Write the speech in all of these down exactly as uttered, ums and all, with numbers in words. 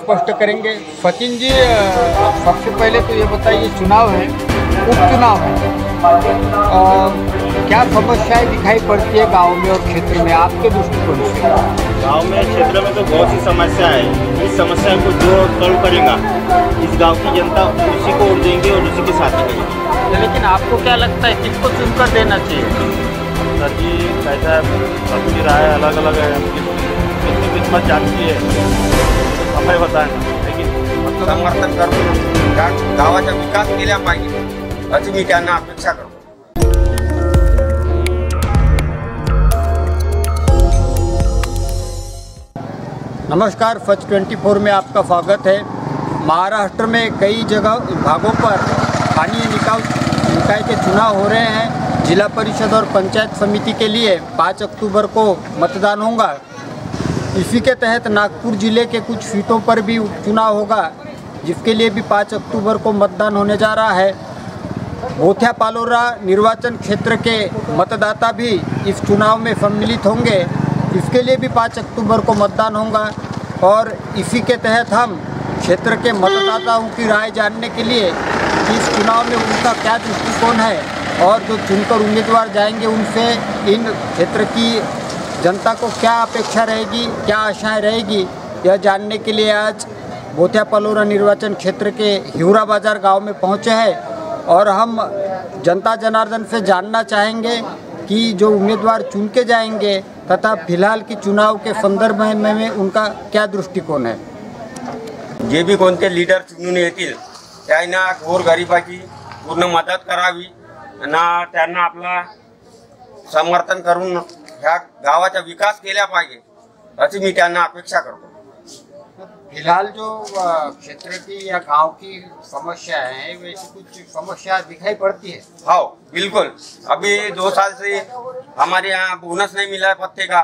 स्पष्ट करेंगे। सचिन जी, सबसे पहले तो ये बताइए, चुनाव है, उपचुनाव है, और क्या समस्याएं दिखाई पड़ती है गांव में और क्षेत्र में आपके दृष्टिकोण से? गांव में क्षेत्र में तो बहुत सी समस्या है। इस समस्या को जो सॉल्व करेगा इस गांव की जनता उसी को वोट देंगे और उसी के साथ रहेगी। लेकिन आपको क्या लगता है किसको चुनकर देना चाहिए? सर जी, कैसा है, सबकी राय अलग अलग है, कितनी किस्मत जानती है हमें बताएं, लेकिन समर्थन करून गावाचा विकास केला पाहिजे अशी मी त्यांना अपेक्षा करतो। नमस्कार, फच ट्वेंटी फोर में आपका स्वागत है। महाराष्ट्र में कई जगह भागों पर स्थानीय निकाय निकाय के चुनाव हो रहे हैं। जिला परिषद और पंचायत समिति के लिए पाँच अक्टूबर को मतदान होगा। इसी के तहत नागपुर जिले के कुछ सीटों पर भी उपचुनाव होगा, जिसके लिए भी पाँच अक्टूबर को मतदान होने जा रहा है। बोथिया पालोरा निर्वाचन क्षेत्र के मतदाता भी इस चुनाव में सम्मिलित होंगे। इसके लिए भी पाँच अक्टूबर को मतदान होगा और इसी के तहत हम क्षेत्र के मतदाताओं की राय जानने के लिए इस चुनाव में उनका क्या दृष्टिकोण है और जो चुनकर उम्मीदवार जाएंगे उनसे इन क्षेत्र की जनता को क्या अपेक्षा रहेगी, क्या आशाएं रहेगी, यह जानने के लिए आज बोथिया पालोरा निर्वाचन क्षेत्र के हिवरा बाजार गांव में पहुंचे हैं और हम जनता जनार्दन से जानना चाहेंगे कि जो उम्मीदवार चुन के जाएंगे तथा फिलहाल की चुनाव के संदर्भ में, में उनका क्या दृष्टिकोन है। जे भी कोणते लीडर चुनून येतील त्यांना गोरगरिबाची पूर्ण मदत करावी ना त्यांना आपला समर्थन करून ह्या गावाचा विकास केला पाहिजे अशी मी त्यांना अपेक्षा करतो। फिलहाल जो क्षेत्र की या गांव की समस्या है, वैसी कुछ समस्या दिखाई पड़ती है? हाँ बिल्कुल, अभी दो साल से हमारे यहाँ बोनस नहीं मिला है पत्ते का।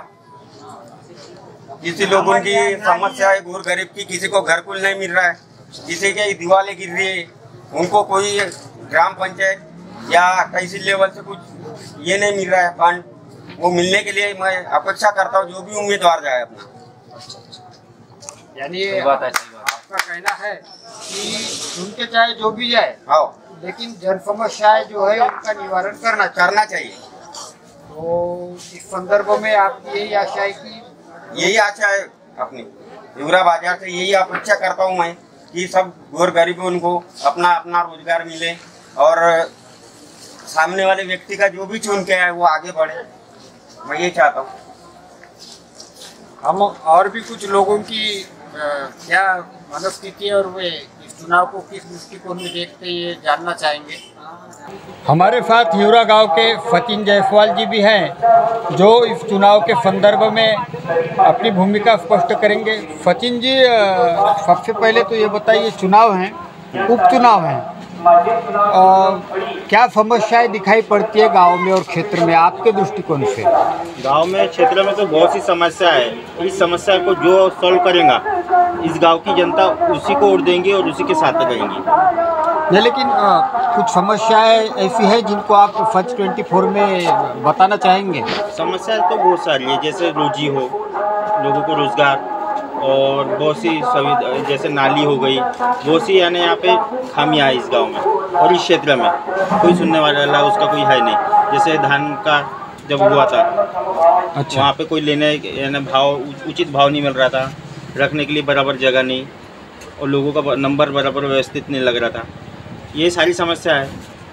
किसी लोगों की समस्या है गोर गरीब की, किसी को घर कुल नहीं मिल रहा है, किसी के दीवारें गिर रही है, उनको कोई ग्राम पंचायत या तहसील लेवल से कुछ ये नहीं मिल रहा है फंड। वो मिलने के लिए मैं अपेक्षा करता हूँ जो भी उम्मीदवार जाए अपना। यानी आपका कहना है कि उनके चाहे जो भी जाए, हाँ, लेकिन जन समस्याएं जो है उनका निवारण करना करना चाहिए। तो इस संदर्भ में आपकी यही आशा है कि यही आशा है अपनी हिवरा बाजार से, यही अपेक्षा करता हूँ मैं कि सब गोर गरीबों को अपना अपना रोजगार मिले और सामने वाले व्यक्ति का जो भी चुन के आए वो आगे बढ़े, मैं ये चाहता हूँ। हम और भी कुछ लोगों की आ, क्या मनस्थिति और वे इस चुनाव को किस दृष्टिकोण में देखते हैं ये जानना चाहेंगे। हमारे साथ हिवरा गांव के सचिन जायसवाल जी भी हैं जो इस चुनाव के संदर्भ में अपनी भूमिका स्पष्ट करेंगे। सचिन जी, सबसे पहले तो ये बताइए, चुनाव है, उपचुनाव है, और क्या समस्याएं दिखाई पड़ती है गांव में और क्षेत्र में आपके दृष्टिकोण से? गांव में क्षेत्र में तो बहुत सी समस्या है। इस समस्या को जो सॉल्व करेगा इस गांव की जनता उसी को वोट देंगे और उसी के साथ रहेंगी। नहीं, लेकिन आ, कुछ समस्याएं ऐसी है जिनको आप फच ट्वेंटी फोर में बताना चाहेंगे? समस्या तो बहुत सारी है, जैसे रोजी हो, लोगों को रोजगार, और बहुत सी सुविधा जैसे नाली हो गई, बहुत सी यानी यहाँ पे खामियां है इस गांव में और इस क्षेत्र में कोई सुनने वाला उसका कोई है नहीं। जैसे धान का जब हुआ था, अच्छा, वहाँ पे कोई लेने यानी भाव उचित भाव नहीं मिल रहा था, रखने के लिए बराबर जगह नहीं और लोगों का नंबर बराबर व्यवस्थित नहीं लग रहा था। ये सारी समस्या है।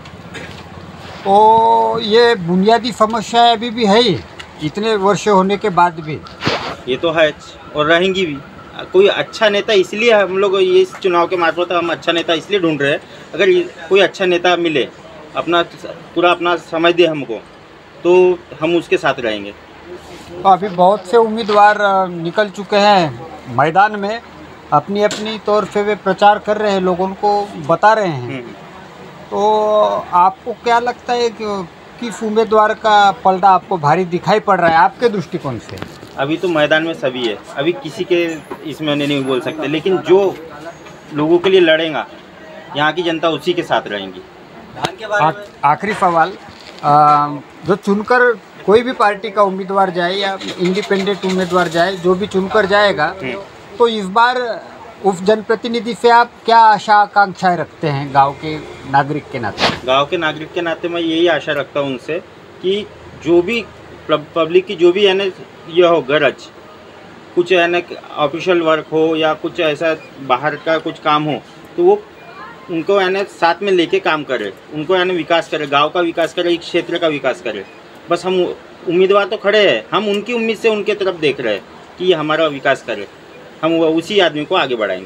तो ये बुनियादी समस्या अभी भी है ही, इतने वर्ष होने के बाद भी ये तो है और रहेंगी भी। कोई अच्छा नेता, इसलिए हम लोग ये चुनाव के मार्फत हम अच्छा नेता इसलिए ढूंढ रहे हैं। अगर कोई अच्छा नेता मिले, अपना पूरा अपना समय दे हमको, तो हम उसके साथ रहेंगे। तो अभी बहुत से उम्मीदवार निकल चुके हैं मैदान में, अपनी अपनी तौर पे वे प्रचार कर रहे हैं, लोगों को बता रहे हैं। तो आपको क्या लगता है कि किस उम्मीदवार का पलड़ा आपको भारी दिखाई पड़ रहा है आपके दृष्टिकोण से? अभी तो मैदान में सभी है, अभी किसी के इसमें नहीं बोल सकते, लेकिन जो लोगों के लिए लड़ेगा यहाँ की जनता उसी के साथ रहेंगी। आखिरी सवाल, जो चुनकर कोई भी पार्टी का उम्मीदवार जाए या इंडिपेंडेंट उम्मीदवार जाए, जो भी चुनकर जाएगा, तो इस बार उप जनप्रतिनिधि से आप क्या आशा आकांक्षाएं रखते हैं गांव के नागरिक के नाते? गांव के नागरिक के नाते मैं यही आशा रखता हूं उनसे कि जो भी पब्लिक की जो भी है ना यह हो गरज, कुछ है ना ऑफिशियल वर्क हो या कुछ ऐसा बाहर का कुछ काम हो, तो वो उनको है ना साथ में लेके काम करे, उनको है ना विकास करे, गांव का विकास करे, इस क्षेत्र का विकास करे। बस हम उम्मीदवार तो खड़े हैं, हम उनकी उम्मीद से उनके तरफ देख रहे हैं कि ये हमारा विकास करे, हम उसी आदमी को आगे बढ़ाएंगे।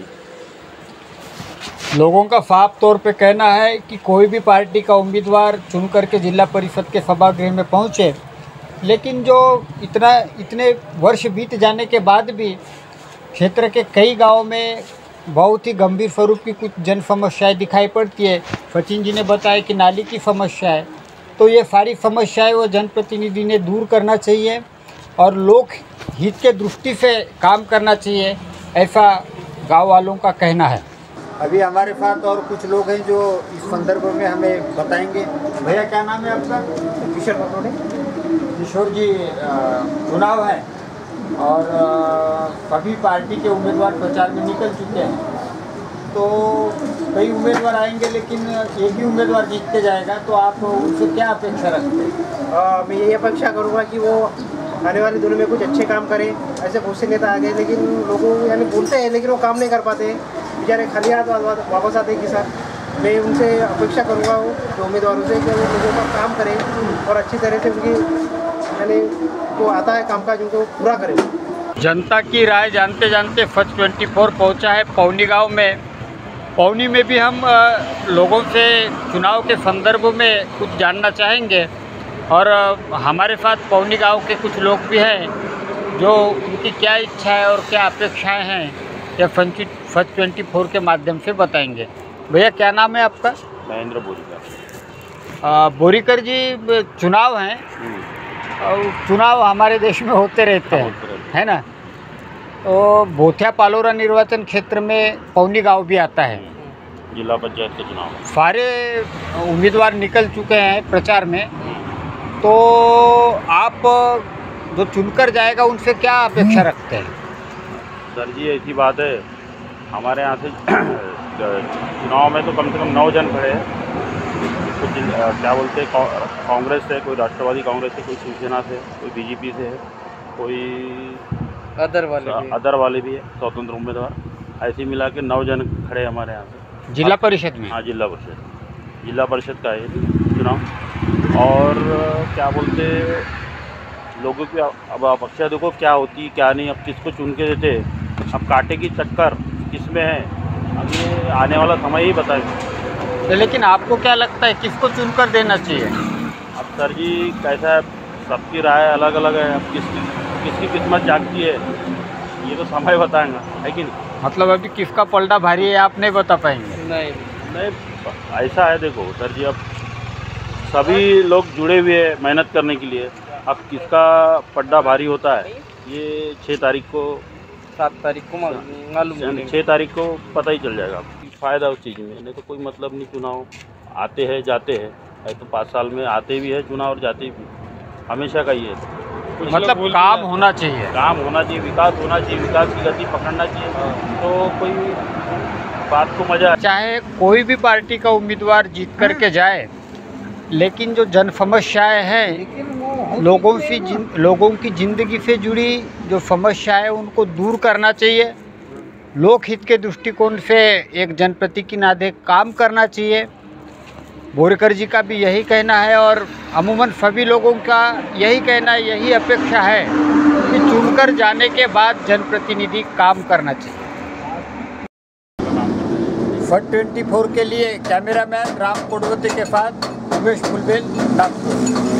लोगों का साफ तौर पे कहना है कि कोई भी पार्टी का उम्मीदवार चुन करके जिला परिषद के सभागृह में पहुंचे, लेकिन जो इतना इतने वर्ष बीत जाने के बाद भी क्षेत्र के कई गांवों में बहुत ही गंभीर स्वरूप की कुछ जन समस्याएं दिखाई पड़ती है। सचिन जी ने बताया कि नाली की समस्या है, तो ये सारी समस्याएं वो जनप्रतिनिधि ने दूर करना चाहिए और लोक हित के दृष्टि से काम करना चाहिए, ऐसा गाँव वालों का कहना है। अभी हमारे साथ और कुछ लोग हैं जो इस संदर्भ में हमें बताएंगे। भैया क्या नाम है आपका? किशोर पटोड़े। किशोर जी, चुनाव है और सभी पार्टी के उम्मीदवार प्रचार में निकल चुके हैं, तो कई उम्मीदवार आएंगे लेकिन एक ही उम्मीदवार जीत के जाएगा, तो आप उनसे क्या अपेक्षा रखते हैं? मैं यही अपेक्षा करूँगा कि वो आने वाले दिनों में कुछ अच्छे काम करें। ऐसे बहुत से नेता आ गए लेकिन लोगों यानी बोलते हैं लेकिन वो काम नहीं कर पाते, बेचारे खाली हाथ वापस आते हैं किसान। मैं उनसे अपेक्षा करूँगा वो उम्मीदवारों से कि वो लोगों का काम करें और अच्छी तरह से उनकी यानी वो आता है कामकाज उनको पूरा करें। जनता की राय जानते जानते फर्स्ट ट्वेंटी फोर पहुँचा है पौनी गाँव में। पौनी में भी हम लोगों से चुनाव के संदर्भ में कुछ जानना चाहेंगे और हमारे साथ पौनी गांव के कुछ लोग भी हैं जो उनकी क्या इच्छा है और क्या अपेक्षाएं हैं या फर्स्ट ट्वेंटी फोर के माध्यम से बताएंगे। भैया क्या नाम है आपका? महेंद्र बोरीकर। बोरीकर जी, चुनाव हैं और चुनाव हमारे देश में होते रहते हैं, है ना? तो भोथिया पालोरा निर्वाचन क्षेत्र में पौनी गांव भी आता है। जिला पंचायत के चुनाव सारे उम्मीदवार निकल चुके हैं प्रचार में, तो आप जो चुनकर जाएगा उनसे क्या अपेक्षा रखते हैं? सर जी ऐसी बात है, हमारे यहाँ से चुनाव में तो कम से कम नौ जन खड़े हैं। कुछ क्या बोलते हैं, कांग्रेस से, कोई राष्ट्रवादी कांग्रेस से, कोई शिवसेना से, कोई बीजेपी से है, कोई अदर वाले भी अदर वाले भी है, स्वतंत्र उम्मीदवार। ऐसे मिला के नौ जन खड़े हैं हमारे यहाँ से जिला परिषद में। हाँ, जिला परिषद जिला परिषद का है चुनाव। और क्या बोलते लोगों की अब अपेक्षा देखो क्या होती क्या नहीं, अब किसको चुन के देते, अब कांटे की चक्कर किस में है, अब ये आने वाला समय ही बताएगा। लेकिन आपको क्या लगता है किसको चुनकर देना चाहिए? अब सर जी कैसा है, सबकी राय अलग अलग है, अब किसकी किसकी किस्मत जागती है ये तो समय बताएगा, है कि नहीं? मतलब अभी किसका पलड़ा भारी है आप नहीं बता पाएंगे? नहीं नहीं, ऐसा है देखो सर जी, अब सभी लोग जुड़े हुए हैं मेहनत करने के लिए। अब किसका पड्डा भारी होता है ये छः तारीख को सात तारीख को मालूम, छः तारीख को पता ही चल जाएगा। फ़ायदा उस चीज़ में, नहीं तो कोई मतलब नहीं। चुनाव आते हैं जाते हैं, तो पाँच साल में आते भी है चुनाव और जाते भी, हमेशा का ही है। मतलब काम होना चाहिए, काम होना चाहिए, विकास होना चाहिए, विकास की गति पकड़ना चाहिए, तो कोई बात को मजा। चाहे कोई भी पार्टी का उम्मीदवार जीत करके जाए, लेकिन जो जन समस्याएँ हैं, लोगों से लोगों की ज़िंदगी से जुड़ी जो समस्या है उनको दूर करना चाहिए। लोकहित के दृष्टिकोण से एक जनप्रति के नाते काम करना चाहिए। बोरीकर जी का भी यही कहना है और अमूमन सभी लोगों का यही कहना है, यही अपेक्षा है कि चुनकर जाने के बाद जनप्रतिनिधि काम करना चाहिए। फर्स्ट ट्वेंटी फोर के लिए कैमरामैन राम कोडवती के साथ उमेश फुलबेल, नागपुर।